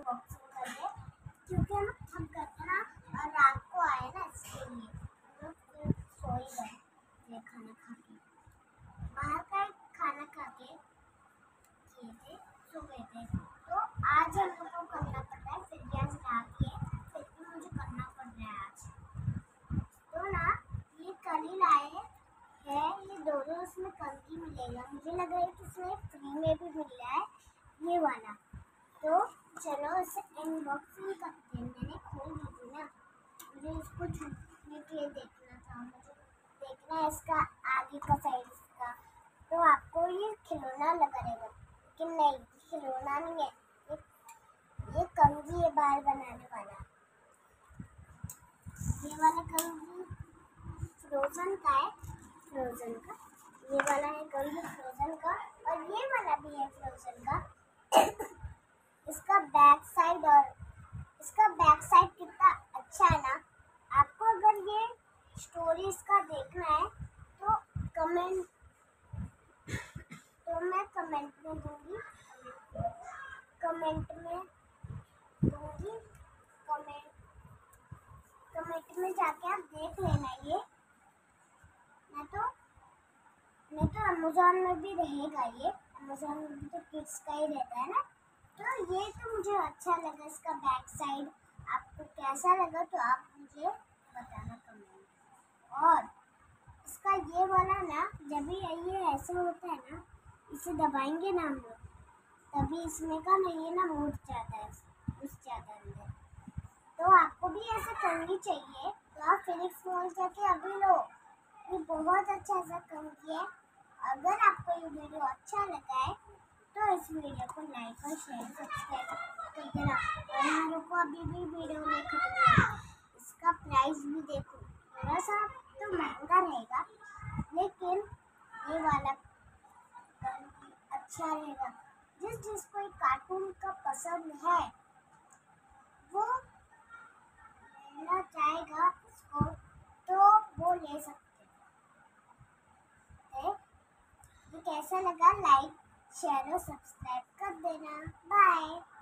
Unboxing कर ले, क्योंकि हम थक गए थे ना और रात को आए ना, इसके लिए हम लोग फिर सो ही गए ये खाना खा के, बाहर का खाना खा के किए थे, सो गए थे। तो आज हम लोग को करना पड़ रहा है, फिर गैस ला के फिर भी मुझे करना पड़ रहा है आज। तो ना ये कल ही लाए हैं, ये दोनों उसमें कंकी मिलेगा, मुझे लग रहा है कि इसमें फ्री में भी मिल रहा है ये वाला। तो चलो इसे अनबॉक्सिंग करते हैं। मैंने खोल दी थी ना, मुझे इसको छूने के लिए देखना था, मुझे देखना है इसका आगे का साइड इसका। तो आपको ये खिलौना लगा रहेगा, लेकिन नहीं, खिलौना नहीं है, ये कंघी है बाल बनाने वाला। ये वाला कंघी फ्रोजन का है, फ्रोजन का ये वाला है कंघी फ्रोजन का, और ये वाला भी है फ्रोजन का। इसका बैक साइड और इसका बैक साइड कितना अच्छा है ना। आपको अगर ये स्टोरी इसका देखना है तो कमेंट, तो मैं कमेंट में दूंगी, कमेंट में जाके आप देख लेना। ये नहीं तो अमेज़न में भी रहेगा, ये अमेज़न में भी तो किड्स का ही रहता है ना। तो ये तो मुझे अच्छा लगा इसका बैक साइड। आपको कैसा लगा तो आप मुझे बताना कमेंट। और इसका ये वाला ना, जब भी ये ऐसे होता है ना, इसे दबाएंगे ना हम लोग, तभी इसमें का ना ये ना मुड़ जाता है, घुस जाता है अंदर। तो आपको भी ऐसे कंघी चाहिए तो आप फिनिक्स मॉल जाके अभी लो, ये बहुत अच्छा सा कंघी है। अगर आपको ये वीडियो अच्छा लगा है तो इस वीडियो को लाइक और शेयर सब्सक्राइब कर देना। और हम लोग को अभी भी वीडियो में खत्म, इसका प्राइस भी देखो, थोड़ा सा तो महंगा रहेगा, लेकिन ये वाला अच्छा रहेगा। जिसको एक कार्टून का पसंद है वो लेना चाहेगा इसको, तो वो ले सकते हैं। ये कैसा लगा लाइक शेयर और सब्सक्राइब कर देना। बाय।